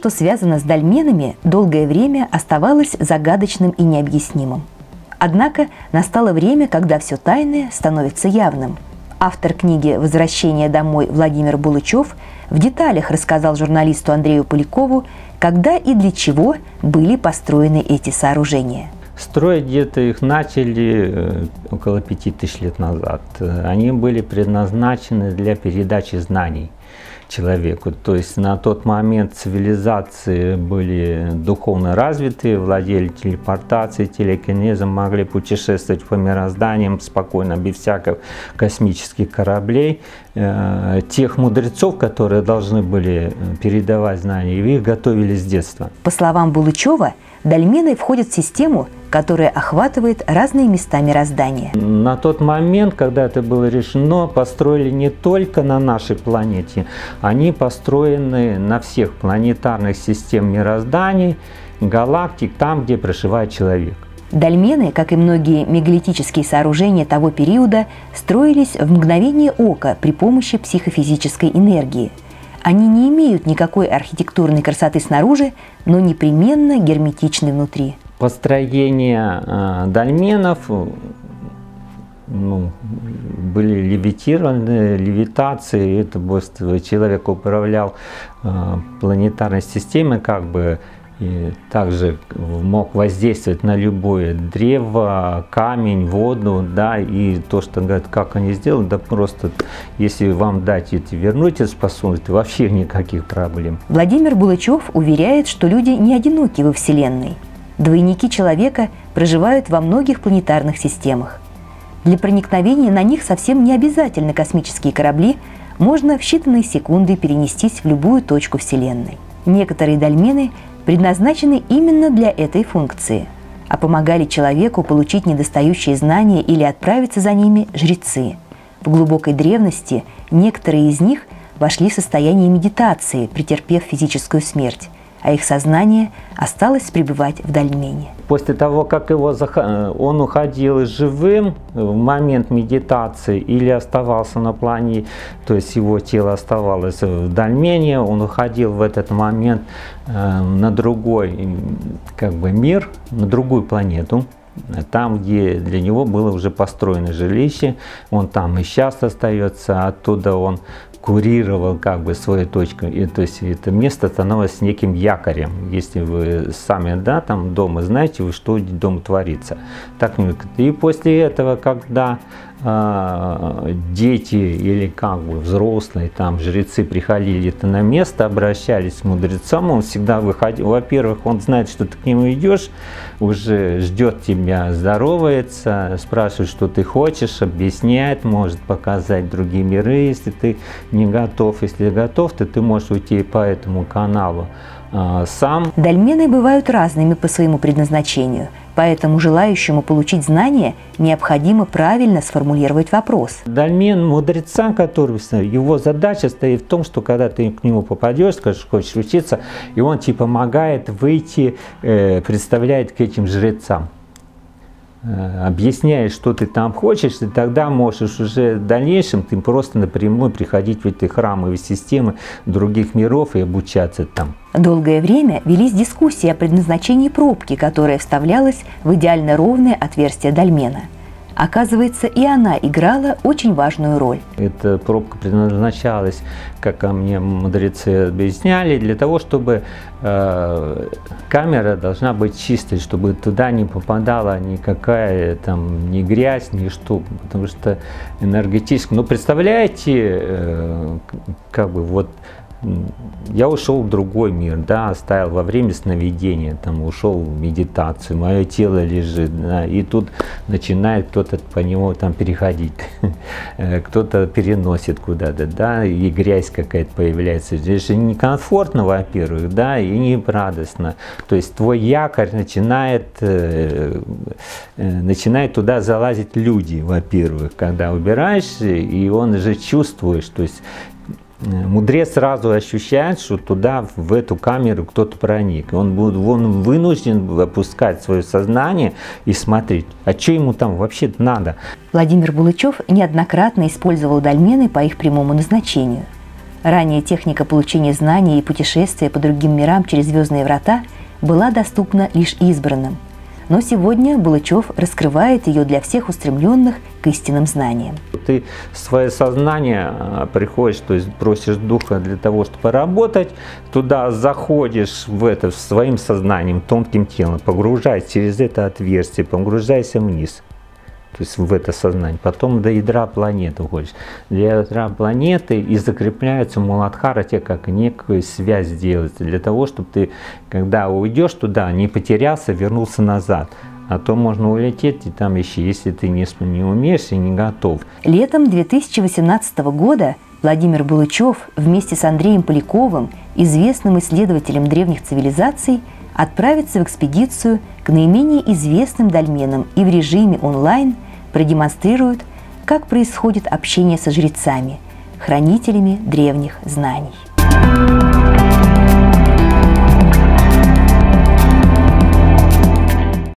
что связано с дольменами, долгое время оставалось загадочным и необъяснимым. Однако настало время, когда все тайное становится явным. Автор книги «Возвращение домой» Владимир Булычев в деталях рассказал журналисту Андрею Полякову, когда и для чего были построены эти сооружения. Строить где-то их начали около 5000 лет назад. Они были предназначены для передачи знаний человеку. То есть на тот момент цивилизации были духовно развиты, владели телепортацией, телекинезом, могли путешествовать по мирозданиям спокойно, без всяких космических кораблей. Тех мудрецов, которые должны были передавать знания, их готовили с детства. По словам Булычева, дольмены входят в систему, которая охватывает разные места мироздания. На тот момент, когда это было решено, построили не только на нашей планете, они построены на всех планетарных систем мирозданий, галактик, там, где проживает человек. Дольмены, как и многие мегалитические сооружения того периода, строились в мгновение ока при помощи психофизической энергии. Они не имеют никакой архитектурной красоты снаружи, но непременно герметичны внутри. Построение дольменов были левитированы, левитации. Это просто человек управлял планетарной системой, как бы, и также мог воздействовать на любое древо, камень, воду, да, и то, что говорят, как они сделали, да просто, если вам дать эти, вернуть эти способности, вообще никаких проблем. Владимир Булычев уверяет, что люди не одиноки во Вселенной. Двойники человека проживают во многих планетарных системах. Для проникновения на них совсем не обязательно космические корабли, можно в считанные секунды перенестись в любую точку Вселенной. Некоторые дольмены предназначены именно для этой функции, а помогали человеку получить недостающие знания или отправиться за ними жрецы. В глубокой древности некоторые из них вошли в состояние медитации, претерпев физическую смерть, а их сознание осталось пребывать в дольмене. После того, как он уходил живым в момент медитации или оставался на плане, то есть его тело оставалось в дольмене, он уходил в этот момент на другой мир, на другую планету, там, где для него было уже построено жилище, он там и сейчас остается, оттуда он курировал свою точку, и то есть это место становилось неким якорем. Если вы сами, да, там дома знаете, что дома творится. Так, и после этого, когда дети или взрослые, там жрецы приходили на место, обращались к мудрецам, он всегда выходил. Во-первых, он знает, что ты к нему идешь, уже ждет тебя, здоровается, спрашивает, что ты хочешь, объясняет, может показать другие миры, если ты не готов. Если готов, то ты можешь уйти по этому каналу сам. Дольмены бывают разными по своему предназначению, поэтому желающему получить знания необходимо правильно сформулировать вопрос. Дольмен мудреца, его задача стоит в том, что когда ты к нему попадешь, скажешь, хочешь учиться, и он тебе помогает выйти, представляет к этим жрецам. Объясняешь, что ты там хочешь, и тогда можешь уже в дальнейшем ты просто напрямую приходить в эти храмовые системы других миров и обучаться там. Долгое время велись дискуссии о предназначении пробки, которая вставлялась в идеально ровное отверстие дольмена. Оказывается, и она играла очень важную роль. Эта пробка предназначалась, как мне мудрецы объясняли, для того, чтобы камера должна быть чистой, чтобы туда не попадала никакая ни грязь, ни что, потому что энергетически. Ну, представляете, я ушел в другой мир, да, оставил во время сновидения, ушел в медитацию, мое тело лежит, да, и тут начинает кто-то по нему переходить, кто-то переносит куда-то, да, и грязь какая-то появляется. Здесь же некомфортно, во-первых, да, и не радостно. То есть твой якорь начинает туда залазить люди, во-первых, когда убираешься, и он же чувствуешь, то есть мудрец сразу ощущает, что туда, в эту камеру кто-то проник. Он вынужден опускать свое сознание и смотреть, а что ему там вообще надо. Владимир Булычев неоднократно использовал дольмены по их прямому назначению. Ранее техника получения знаний и путешествия по другим мирам через звездные врата была доступна лишь избранным. Но сегодня Булычев раскрывает ее для всех устремленных к истинным знаниям. Ты свое сознание приходишь, то есть просишь духа для того, чтобы работать, туда заходишь в это своим сознанием, тонким телом, погружаясь через это отверстие, погружайся вниз. То есть в это сознание. Потом до ядра планеты уходишь. Для ядра планеты и закрепляется Муладхара тебе как некую связь делается. Для того, чтобы ты, когда уйдешь туда, не потерялся, вернулся назад. А то можно улететь и там еще, если ты не умеешь и не готов. Летом 2018 года Владимир Булычев вместе с Андреем Поляковым, известным исследователем древних цивилизаций, отправится в экспедицию к наименее известным дольменам и в режиме онлайн продемонстрирует, как происходит общение со жрецами, хранителями древних знаний.